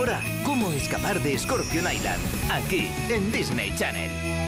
Ahora, ¿cómo escapar de Scorpion Island? Aquí, en Disney Channel.